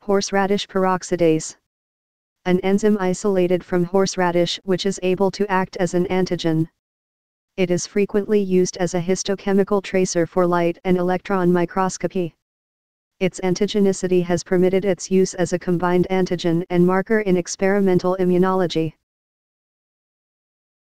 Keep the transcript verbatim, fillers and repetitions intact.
Horseradish peroxidase. An enzyme isolated from horseradish which is able to act as an antigen. It is frequently used as a histochemical tracer for light and electron microscopy. Its antigenicity has permitted its use as a combined antigen and marker in experimental immunology.